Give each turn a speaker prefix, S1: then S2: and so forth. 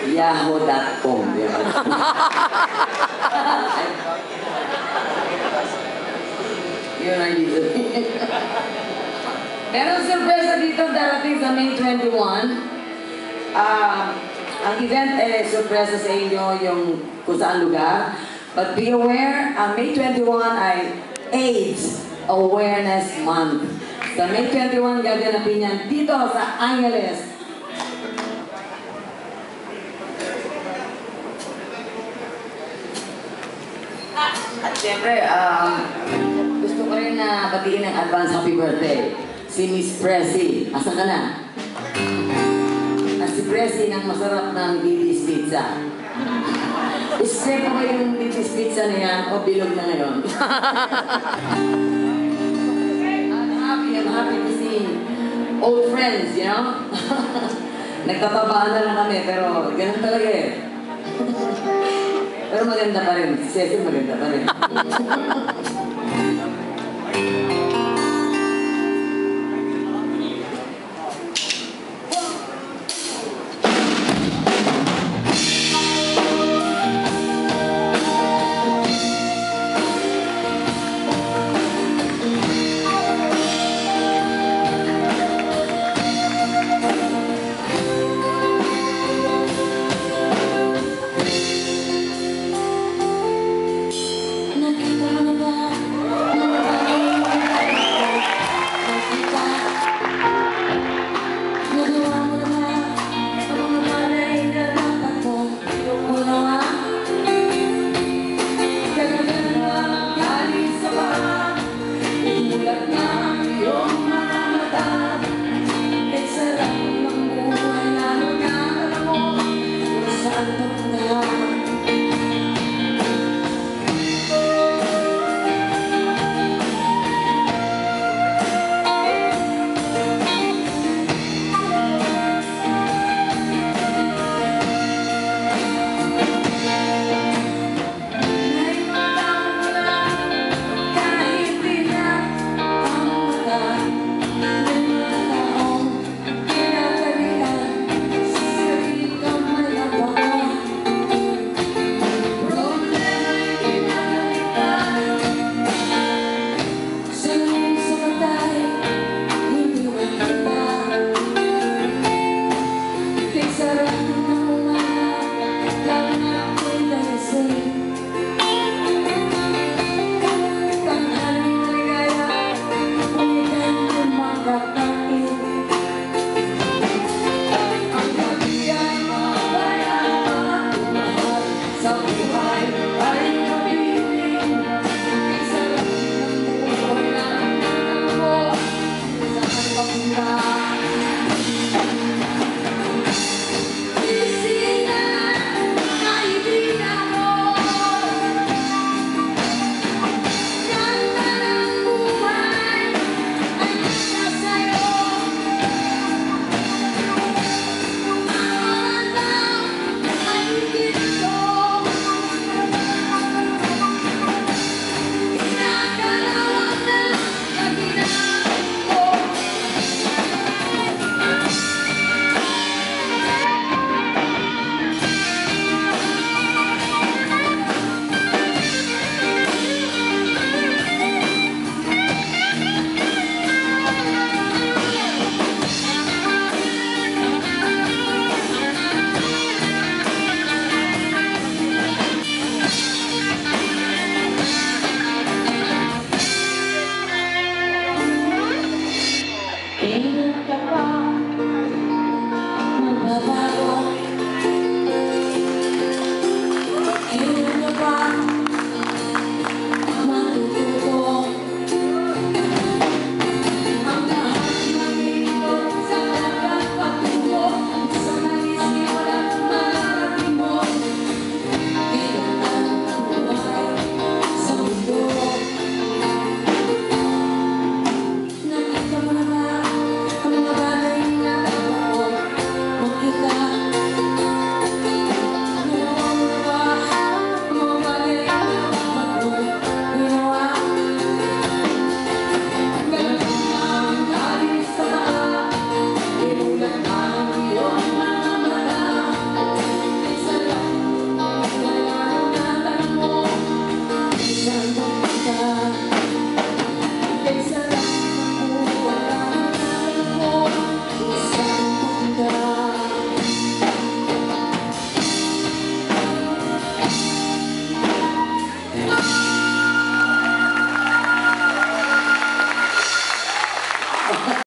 S1: Yahoo.com. Yun ang dito. Meron surpresa dito darating sa May 21. Ang event ay surpresa sa inyo yung kung saan lugar. But be aware, May 21 ay AIDS Awareness Month. Sa May 21, gaganapin yan dito sa Angeles. At siyempre, gusto ko rin na batiin ng advance happy birthday. Si Miss Pressy. Asan ka na? Si Pressy ng masarap ng Diddy's Pizza. Step ko ba yung Diddy's Pizza na yan o bilog na ngayon? I'm happy to see old friends, you know? Nagtatabaan na lang kami, pero ganun talaga eh. Pero maganda pa rin. Si Cecil maganda pa rin.